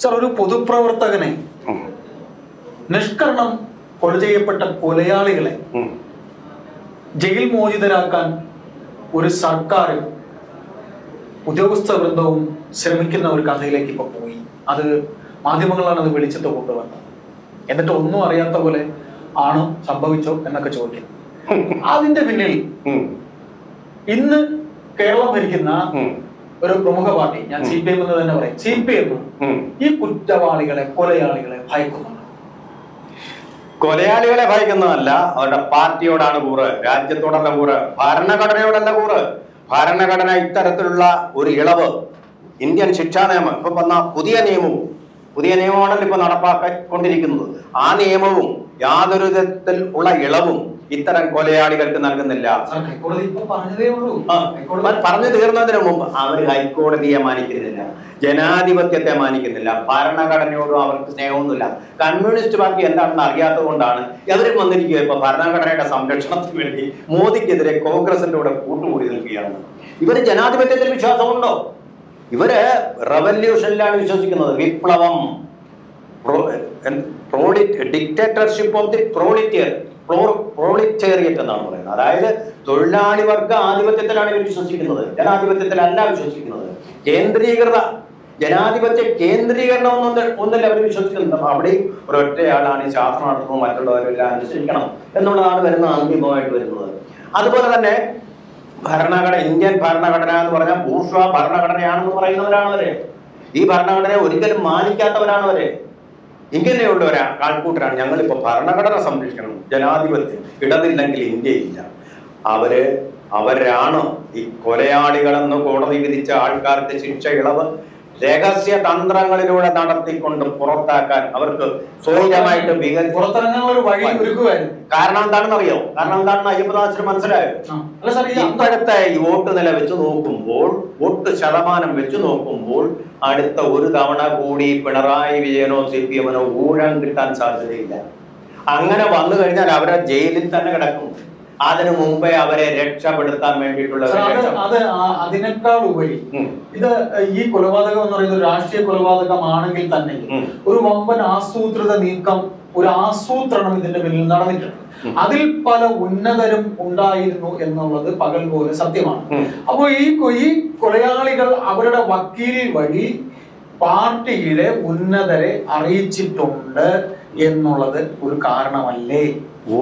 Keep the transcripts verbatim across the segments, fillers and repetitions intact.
Sir, ഒരു പൊതുപ്രവർത്തകനെ നിഷ്കരണം കൊല ചെയ്യപ്പെട്ട കൊലയാളികളെ ജയിൽ മോചിതരാക്കാൻ ഒരു സർക്കാരും ഉദ്യോഗസ്ഥ വൃന്ദവും ശ്രമിക്കുന്ന ഒരു കഥയിലേക്ക് ഇപ്പൊ പോയി. അത് മാധ്യമങ്ങളാണ് അത് വെളിച്ചത്ത് കൊണ്ടുവന്നത്. എന്നിട്ട് ഒന്നും അറിയാത്ത പോലെ ആണോ സംഭവിച്ചോ എന്നൊക്കെ ചോദിക്കുന്നു. അതിന്റെ പിന്നിൽ ഇന്ന് കേരളം ഭരിക്കുന്ന ഒരു പ്രമുഖ പാർട്ടി, ഞാൻ സി പി എം എന്ന് തന്നെ പറയും, സി പി എം ഈ കുറ്റവാളികളെ കൊലയാളികളെ ഭയക്കുന്നുണ്ട്. കൊലയാളികളെ ഭയക്കുന്നതല്ല, അവരുടെ പാർട്ടിയോടാണ് കൂറ്, രാജ്യത്തോടല്ല കൂറ്, ഭരണഘടനയോടല്ല കൂറ്. ഭരണഘടന ഇത്തരത്തിലുള്ള ഒരു ഇളവ്, ഇന്ത്യൻ ശിക്ഷാ നിയമം ഇപ്പൊ വന്ന പുതിയ നിയമവും പുതിയ നിയമമാണല്ലോ ഇപ്പൊ നടപ്പാക്കിക്കൊണ്ടിരിക്കുന്നത്. ആ നിയമവും യാതൊരു വിധത്തിൽ ഉള്ള ഇളവും ഇത്തരം കൊലയാളികൾക്ക് നൽകുന്നില്ല. പറഞ്ഞു തീർന്നതിന് മുമ്പ് അവർ ഹൈക്കോടതിയെ മാനിക്കുന്നില്ല, ജനാധിപത്യത്തെ മാനിക്കുന്നില്ല, ഭരണഘടനയോടും അവർക്ക് സ്നേഹമൊന്നുമില്ല. കമ്മ്യൂണിസ്റ്റ് പാർട്ടി എന്താണെന്ന് അറിയാത്തത് കൊണ്ടാണ് എവരും വന്നിരിക്കുക ഇപ്പൊ ഭരണഘടനയുടെ സംരക്ഷണത്തിന് വേണ്ടി മോദിക്കെതിരെ കോൺഗ്രസിന്റെ കൂടെ കൂട്ടുകൂടി നിൽക്കുകയാണ്. ഇവര് ജനാധിപത്യത്തിൽ വിശ്വാസമുണ്ടോ? ഇവര് റവല്യൂഷനിലാണ് വിശ്വസിക്കുന്നത്. വിപ്ലവം, dictatorship of the proletar proletariat എന്നാണ് പറയുന്നത്. അതായത് തൊഴിലാളി വർഗ ആധിപത്യത്തിലാണ് ഇവർ വിശ്വസിക്കുന്നത്, ജനാധിപത്യത്തിലല്ല വിശ്വസിക്കുന്നത്. കേന്ദ്രീകൃത ജനാധിപത്യ കേന്ദ്രീകരണം ഒന്നും ഒന്നല്ല അവർ വിശ്വസിക്കുന്നത്. അവിടെ ഒരൊറ്റയാളാണ് ഈ ശാസ്ത്രം നടത്തുന്നത്, മറ്റുള്ളവരെല്ലാം അനുസരിക്കണം എന്നുള്ളതാണ് വരുന്ന അന്തിമമായിട്ട് വരുന്നത്. അതുപോലെ തന്നെ ഭരണഘടന, ഇന്ത്യൻ ഭരണഘടന എന്ന് പറഞ്ഞാൽ ബൂർഷ്വാ ഭരണഘടനയാണെന്ന് പറയുന്നവരാണ് അവര്. ഈ ഭരണഘടനയെ ഒരിക്കലും മാനിക്കാത്തവരാണ് അവര്. ഇങ്ങനെയുള്ള ഒരു ആൾക്കൂട്ടരാണ് ഞങ്ങളിപ്പോ ഭരണഘടന സംരക്ഷിക്കണം, ജനാധിപത്യം, ഇടതില്ലെങ്കിൽ ഇന്ത്യയില്ല. അവര് അവരാണ് ഈ കൊലയാളികളെന്ന് കോടതി വിധിച്ച ആൾക്കാർക്ക് ശിക്ഷ ഇളവ് രഹസ്യ തന്ത്രങ്ങളിലൂടെ നടത്തിക്കൊണ്ട് പുറത്താക്കാൻ അവർക്ക് സ്വൈര്യമായിട്ട് പുറത്തിറങ്ങാൻ ഒരു വഴി ഒരുക്കുമായിരുന്നു. കാരണം എന്താണെന്ന് അറിയോ? കാരണം എന്താണെന്ന് അയ്യപ്പദാസിന് മനസ്സിലായോ? ഇപ്പോഴത്തെ ഈ വോട്ട് നില വെച്ച് നോക്കുമ്പോൾ, വോട്ട് ശതമാനം വെച്ച് നോക്കുമ്പോൾ അടുത്ത ഒരു തവണ കൂടി പിണറായി വിജയനോ സി പി എമ്മിനോ ഊഴം കിട്ടാൻ സാധ്യതയില്ല. അങ്ങനെ വന്നു കഴിഞ്ഞാൽ അവരെ ജയിലിൽ തന്നെ കിടക്കും. അതിനു മുമ്പേ അവരെ രക്ഷപ്പെടുത്താൻ വേണ്ടിയിട്ടുള്ള അത് അതിനേക്കാൾ ഉപരി ഇത് ഈ കൊലപാതകം എന്ന് പറയുന്നത് രാഷ്ട്രീയ കൊലപാതകമാണെങ്കിൽ തന്നെ ഒരു വമ്പൻ ആസൂത്രിത നീക്കം, ഒരു ആസൂത്രണം ഇതിന്റെ പിന്നിൽ നടന്നിട്ടുണ്ട്. അതിൽ പല ഉന്നതരും ഉണ്ടായിരുന്നു എന്നുള്ളത് പകൽ പോലെ സത്യമാണ്. അപ്പോ ഈ ഈ കൊലയാളികൾ അവരുടെ വക്കീൽ വഴി പാർട്ടിയിലെ ഉന്നതരെ അറിയിച്ചിട്ടുണ്ട് എന്നുള്ളത് ഒരു കാരണമല്ലേ? ഈ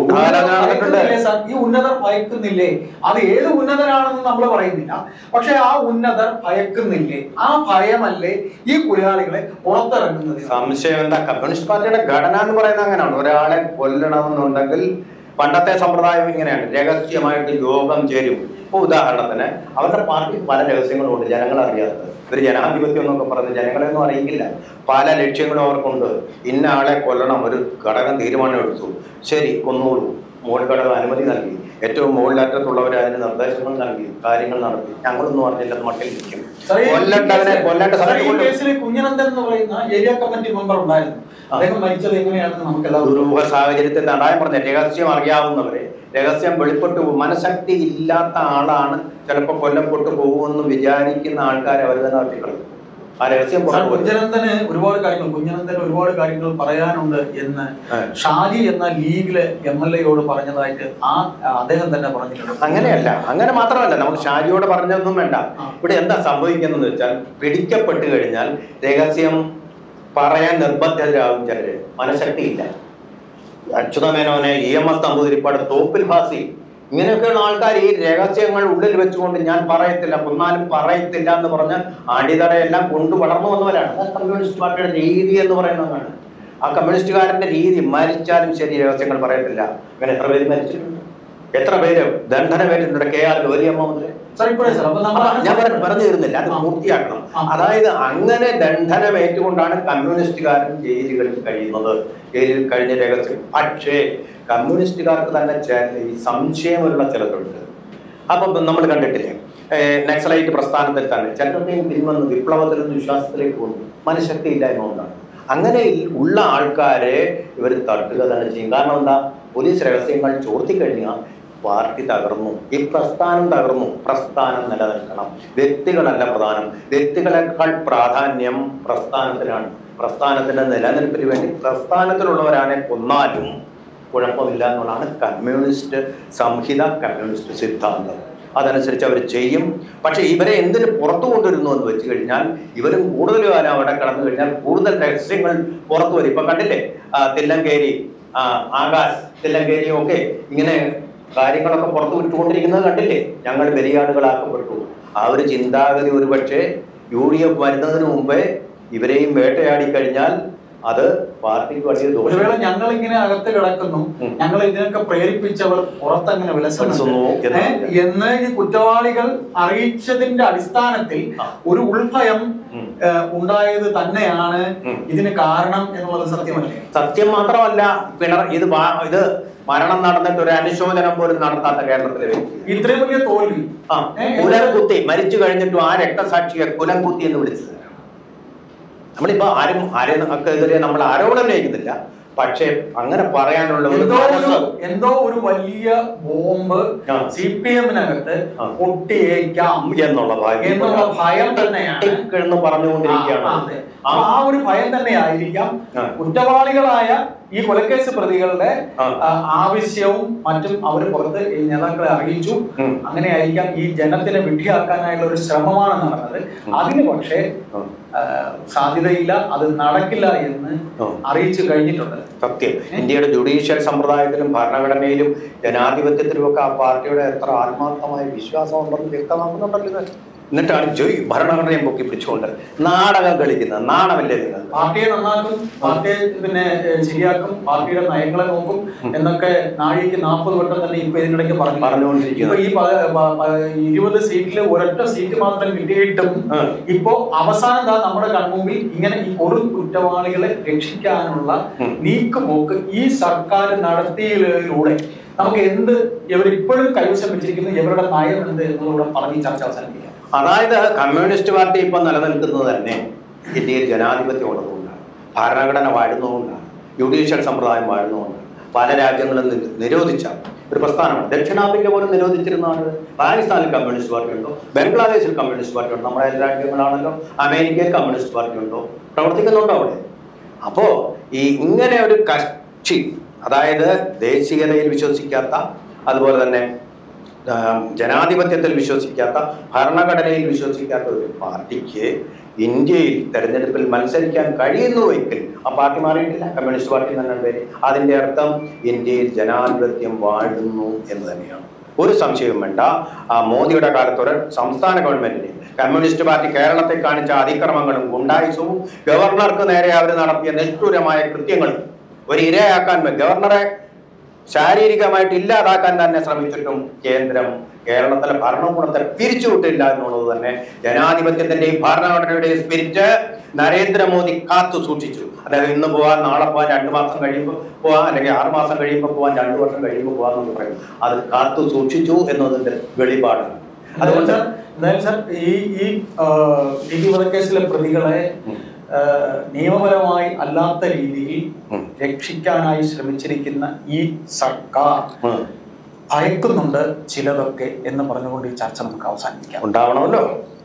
ഉന്നതർ ഭയക്കുന്നില്ലേ? അത് ഏത് ഉന്നതരാണെന്ന് നമ്മൾ പറയുന്നില്ല, പക്ഷെ ആ ഉന്നതർ ഭയക്കുന്നില്ലേ? ആ ഭയമല്ലേ ഈ കൊലയാളികളെ പുറത്തിറങ്ങുന്നത്? സംശയം എന്താ? കമ്മ്യൂണിസ്റ്റ് പാർട്ടിയുടെ ഘടന എന്ന് പറയുന്നത് അങ്ങനെയാണ്. ഒരാളെ കൊല്ലണമെന്നുണ്ടെങ്കിൽ പണ്ടത്തെ സമ്പ്രദായം ഇങ്ങനെയാണ്, രഹസ്യമായിട്ട് യോഗം ചേരും. ഇപ്പൊ ഉദാഹരണത്തിന് അവരുടെ പാർട്ടി പല രഹസ്യങ്ങളും ഉണ്ട്, ജനങ്ങൾ അറിയാത്തത്. ഒരു ജനാധിപത്യം എന്നൊക്കെ പറഞ്ഞ് ജനങ്ങളെയൊന്നും അറിയിക്കില്ല. പല ലക്ഷ്യങ്ങളും അവർക്കുണ്ട്. ഇന്ന ആളെ കൊല്ലണം, ഒരു ഘടകം തീരുമാനം എടുത്തു, ശരി കൊന്നോളൂ. മുകൾ ഘടകം അനുമതി നൽകി, ഏറ്റവും മുകളിലറ്റത്തുള്ളവർ അതിന് നിർദ്ദേശങ്ങൾ നൽകി, കാര്യങ്ങൾ നടത്തി. ഞങ്ങളൊന്നും അറിഞ്ഞില്ലെന്ന് മട്ടിൽ നിൽക്കും. കൊല്ലണ്ടവനെ കൊല്ലേണ്ട സമയത്ത് കുഞ്ഞനന്ദൻ എന്ന് പറയുന്ന ഏരിയ കമ്മിറ്റി മെമ്പർ ഉണ്ടായിരുന്നു. അദ്ദേഹം മരിച്ചത് എങ്ങനെയാണെന്ന് നമുക്ക് ദുരൂഹ സാഹചര്യത്തിൽ നടാൻ പറഞ്ഞ രഹസ്യം അറിയാവുന്നവരെ, രഹസ്യം വെളിപ്പെട്ടു പോകും. മനഃശക്തി ഇല്ലാത്ത ആളാണ് ചിലപ്പോൾ കൊല്ലപ്പെട്ടു പോകുമെന്ന് വിചാരിക്കുന്ന ആൾക്കാരെ അവർ തന്നെ നടത്തിക്കളയും. ആ രഹസ്യം കുഞ്ഞനന്ദന് ഒരുപാട് കാര്യങ്ങൾ കുഞ്ഞനന്ദന് ഒരുപാട് കാര്യങ്ങൾ പറയാനുണ്ട് എന്ന് ഷാജി എന്ന ലീഗിലെ എം എൽ എയോട് പറഞ്ഞതായിട്ട് ആ അദ്ദേഹം തന്നെ പറഞ്ഞിട്ടുണ്ട്. അങ്ങനെയല്ല, അങ്ങനെ മാത്രമല്ല, നമുക്ക് ഷാജിയോട് പറഞ്ഞതൊന്നും വേണ്ട. ഇവിടെ എന്താ സംഭവിക്കുന്നതെന്ന് വെച്ചാൽ, പിടിക്കപ്പെട്ടു കഴിഞ്ഞാൽ രഹസ്യം പറയാൻ നിർബന്ധിതരാകും ചിലര്. മനഃശക്തിയില്ല. അച്യുതമേനോനെ, E M S Namboodiripad, Thoppil Bhasi, ഇങ്ങനെയൊക്കെയുള്ള ആൾക്കാർ ഈ രഹസ്യങ്ങൾ ഉള്ളിൽ വെച്ചുകൊണ്ട് ഞാൻ പറയത്തില്ല, കൊന്നാലും പറയത്തില്ല എന്ന് പറഞ്ഞ് അടിതടയെല്ലാം കൊണ്ടു വളർന്നു വന്നവരാണ്. കമ്മ്യൂണിസ്റ്റ് പാർട്ടിയുടെ രീതി എന്ന് പറയുന്നതാണ്. ആ കമ്മ്യൂണിസ്റ്റുകാരന്റെ രീതി, മരിച്ചാലും ശരി രഹസ്യങ്ങൾ പറയത്തില്ല. അങ്ങനെ എത്ര പേര് മരിച്ചിട്ടുണ്ട്, എത്ര പേര് ദണ്ഡനമേറ്റിട്ടുണ്ട്. കെ ആർ ഗൗരിയമ്മ മുതൽ ഞാൻ പറഞ്ഞു തരുന്നില്ല, അത് പൂർത്തിയാക്കണം. അതായത് അങ്ങനെ ദണ്ഡനമേറ്റുകൊണ്ടാണ് കമ്മ്യൂണിസ്റ്റുകാരൻ ജയിലുകളിൽ കഴിയുന്നത്, ജയിലിൽ കഴിഞ്ഞ രഹസ്യം. പക്ഷേ കമ്മ്യൂണിസ്റ്റുകാർക്ക് തന്നെ ഈ സംശയമുള്ള ചിലതുണ്ട്. അപ്പം നമ്മൾ കണ്ടിട്ടില്ലേ, നക്സലൈറ്റ് പ്രസ്ഥാനത്തിൽ തന്നെ ചിലരുടെയും പിൻവന്ന് വിപ്ലവത്തിലൊന്നും വിശ്വാസത്തിലേക്ക് പോകുന്നു, മനഃശക്തി ഇല്ലായ്മ കൊണ്ടാണ്. അങ്ങനെ ഉള്ള ആൾക്കാരെ ഇവർ തട്ടുക തന്നെ ചെയ്യും. കാരണം എന്താ? പോലീസ് രഹസ്യങ്ങൾ ചോർത്തിക്കഴിഞ്ഞാൽ പാർട്ടി തകർന്നു, ഈ പ്രസ്ഥാനം തകർന്നു. പ്രസ്ഥാനം നിലനിൽക്കണം, വ്യക്തികളല്ല പ്രധാനം. വ്യക്തികളെക്കാൾ പ്രാധാന്യം പ്രസ്ഥാനത്തിനാണ്. പ്രസ്ഥാനത്തിന്റെ നിലനിൽപ്പിന് വേണ്ടി പ്രസ്ഥാനത്തിലുള്ളവരാനെ കൊന്നാലും കുഴപ്പമില്ല എന്നുള്ളതാണ് കമ്മ്യൂണിസ്റ്റ് സംഹിത, കമ്മ്യൂണിസ്റ്റ് സിദ്ധാന്തം. അതനുസരിച്ച് അവർ ചെയ്യും. പക്ഷെ ഇവരെ എന്തിന് പുറത്തു കൊണ്ടുവരുന്നു എന്ന് വെച്ച് കഴിഞ്ഞാൽ ഇവരും കൂടുതൽ കാലം അവിടെ കടന്നു കഴിഞ്ഞാൽ കൂടുതൽ രഹസ്യങ്ങൾ പുറത്തു വരും. ഇപ്പൊ കണ്ടില്ലേ തില്ലങ്കേരി, ആകാശ് തില്ലങ്കേരിയും ഒക്കെ ഇങ്ങനെ കാര്യങ്ങളൊക്കെ പുറത്തു വിട്ടുകൊണ്ടിരിക്കുന്നത് കണ്ടില്ലേ? ഞങ്ങൾ ബലിയാടുകളാക്കപ്പെട്ടു. ആ ഒരു ചിന്താഗതി ഒരുപക്ഷെ യു ഡി എഫ് വരുന്നതിന് മുമ്പേ ഇവരെയും വേട്ടയാടി കഴിഞ്ഞാൽ അത് പാർട്ടിക്ക് വലിയ ഒരുവേള ഞങ്ങൾ ഇങ്ങനെ അകത്ത് കിടക്കുന്നു, ഞങ്ങൾ ഇതിനൊക്കെ പ്രേരിപ്പിച്ചവർ പുറത്തങ്ങനെ വിലസുന്നു എന്ന് ഈ കുറ്റവാളികൾ അറിയിച്ചതിന്റെ അടിസ്ഥാനത്തിൽ ഒരു ഉൾഭയം ഉണ്ടായത് തന്നെയാണ് ഇതിന് കാരണം എന്നുള്ളത് സത്യമല്ലേ? സത്യം മാത്രമല്ല, പിണർ ഇത് ഇത് മരണം നടന്നിട്ട് ഒരു അനുശോചനം പോലും നടത്താത്ത കേരളത്തിലെ വ്യക്തി ഇത്രയും വലിയ തോൽവി. ആ കുലം കുത്തി മരിച്ചു കഴിഞ്ഞിട്ടും ആ രക്തസാക്ഷിയെ കുലം കുത്തി എന്ന് വിളിച്ചത്. നമ്മളിപ്പോ ആരും ആരെയൊക്കെ നമ്മൾ ആരോപണം ഉന്നയിക്കുന്നില്ല, പക്ഷെ അങ്ങനെ പറയാനുള്ള എന്തോ ഒരു വലിയ ബോംബ് സി പി എമ്മിനകത്ത് പൊട്ടിയേക്കാം എന്നുള്ള എന്നുള്ള ഭയം തന്നെയാണ് പറഞ്ഞുകൊണ്ടിരിക്കുകയാണ്. ആ ഒരു ഭയം തന്നെ ആയിരിക്കാം കുറ്റവാളികളായ ഈ കൊലക്കേസ് പ്രതികളുടെ ആവശ്യവും മറ്റും അവർ പുറത്ത് ഈ നേതാക്കളെ അറിയിച്ചു. അങ്ങനെയായിരിക്കാം ഈ ജനത്തിനെ വിഡ്ഢിയാക്കാനായുള്ള ഒരു ശ്രമമാണ് നടന്നത്. അതിന് പക്ഷേ സാധ്യതയില്ല, അത് നടക്കില്ല എന്ന് അറിയിച്ചു കഴിഞ്ഞിട്ടുണ്ട്. സത്യം. ഇന്ത്യയുടെ ജുഡീഷ്യൽ സമ്പ്രദായത്തിലും ഭരണഘടനയിലും ജനാധിപത്യത്തിലും ഒക്കെ ആ പാർട്ടിയുടെ എത്ര ആത്മാർത്ഥമായ വിശ്വാസം ഉണ്ടെന്ന് വ്യക്തമാക്കുന്നുണ്ടല്ലോ. എന്നിട്ടാണ് ജോയ് ഭരണഘടനയെ പൊക്കി പിടിച്ചുകൊണ്ട് നാടകം കളിക്കുന്നത്. നാണമല്ലേ നിങ്ങൾ? പാർട്ടിയെ നന്നാക്കും, പാർട്ടിയെ പിന്നെ ശരിയാക്കും, പാർട്ടിയുടെ നയങ്ങളെ നോക്കും എന്നൊക്കെ നാഴിക്ക് നാൽപ്പത് വട്ടം തന്നെ ഇപ്പൊ ഇതിനിടയ്ക്ക് പറഞ്ഞു പറഞ്ഞുകൊണ്ടിരിക്കുന്നു. ഈ ഇരുപത് സീറ്റില് ഒരൊറ്റ സീറ്റ് മാത്രം കിട്ടിയിട്ടും ഇപ്പോ അവസാനം താ നമ്മുടെ കൺമുമ്പിൽ ഇങ്ങനെ ഈ കൊടും കുറ്റവാളികളെ രക്ഷിക്കാനുള്ള നീക്കുപോക്ക് ഈ സർക്കാർ നടത്തിയതിലൂടെ നമുക്ക് എന്ത് ഇവരിപ്പോഴും കൈവശം വെച്ചിരിക്കുന്നത് ഇവരുടെ നയം എന്ത് എന്നുകൂടെ പറഞ്ഞ് ചർച്ച അവസാനിപ്പിക്കാം. അതായത് കമ്മ്യൂണിസ്റ്റ് പാർട്ടി ഇപ്പൊ നിലനിൽക്കുന്നത് തന്നെ ഇന്ത്യയിൽ ജനാധിപത്യം ഉള്ളതുകൊണ്ടാണ്, ഭരണഘടന വാഴുന്നതുകൊണ്ടാണ്, ജുഡീഷ്യൽ സമ്പ്രദായം വാഴുന്നതുകൊണ്ടാണ്. പല രാജ്യങ്ങളും നിരോധിച്ച ഒരു പ്രസ്ഥാനമാണ്. ദക്ഷിണാഫ്രിക്ക പോലും നിരോധിച്ചിരുന്നതാണ്. പാകിസ്ഥാനിൽ കമ്മ്യൂണിസ്റ്റ് പാർട്ടി ഉണ്ടോ? ബംഗ്ലാദേശിൽ കമ്മ്യൂണിസ്റ്റ് പാർട്ടി ഉണ്ടോ? നമ്മുടെ എല്ലാ രാജ്യങ്ങളാണല്ലോ. അമേരിക്കയിൽ കമ്മ്യൂണിസ്റ്റ് പാർട്ടി ഉണ്ടോ? പ്രവർത്തിക്കുന്നുണ്ടോ അവിടെ? അപ്പോ ഈ ഇങ്ങനെ ഒരു കക്ഷി, അതായത് ദേശീയതയിൽ വിശ്വസിക്കാത്ത, അതുപോലെ തന്നെ ജനാധിപത്യത്തിൽ വിശ്വസിക്കാത്ത, ഭരണഘടനയിൽ വിശ്വസിക്കാത്ത ഒരു പാർട്ടിക്ക് ഇന്ത്യയിൽ തെരഞ്ഞെടുപ്പിൽ മത്സരിക്കാൻ കഴിയുന്നുവെങ്കിൽ ആ പാർട്ടി മാറിയിട്ടില്ല, കമ്മ്യൂണിസ്റ്റ് പാർട്ടി തന്നെ പേര്. അതിൻ്റെ അർത്ഥം ഇന്ത്യയിൽ ജനാധിപത്യം വാഴുന്നു എന്ന് തന്നെയാണ്. ഒരു സംശയവും വേണ്ട. ആ മോദിയുടെ കാലത്തൊരു സംസ്ഥാന ഗവൺമെന്റിനെ കമ്മ്യൂണിസ്റ്റ് പാർട്ടി കേരളത്തെ കാണിച്ച അതിക്രമങ്ങളും ഗുണ്ടായുസവും ഗവർണർക്ക് നേരെ അവർ നടത്തിയ നിഷ്ഠൂരമായ കൃത്യങ്ങളും ഒരു ഇരയാക്കാൻ, ഗവർണറെ ശാരീരികമായിട്ട് ഇല്ലാതാക്കാൻ തന്നെ ശ്രമിച്ചിട്ടും കേന്ദ്രം കേരളത്തിലെ ഭരണകൂടത്തെ പിരിച്ചുവിട്ടില്ല എന്നുള്ളത് തന്നെ ജനാധിപത്യത്തിന്റെയും ഭരണഘടനയുടെയും സ്പിരിറ്റ് നരേന്ദ്രമോദി കാത്തു സൂക്ഷിച്ചു. അതായത് ഇന്ന് പോവാൻ, നാളെ പോവാൻ, രണ്ടു മാസം കഴിയുമ്പോൾ പോവാൻ, അല്ലെങ്കിൽ ആറു മാസം കഴിയുമ്പോൾ പോവാൻ, രണ്ടു വർഷം കഴിയുമ്പോൾ പോവാന്ന് പറയും. അത് കാത്തു സൂക്ഷിച്ചു എന്നതിന്റെ വെളിപാടാണ്. അതുകൊണ്ട് എന്തായാലും സാർ ഈ ഈ വധക്കേസിലെ പ്രതികളെ നിയമപരമായി അല്ലാത്ത രീതിയിൽ രക്ഷിക്കാനായി ശ്രമിച്ചിരിക്കുന്ന ഈ സർക്കാർ ഭയക്കുന്നുണ്ട് ചിലതൊക്കെ എന്ന് പറഞ്ഞുകൊണ്ട് ഈ ചർച്ച നമുക്ക് അവസാനിപ്പിക്കാം. ഉണ്ടാവണമല്ലോ.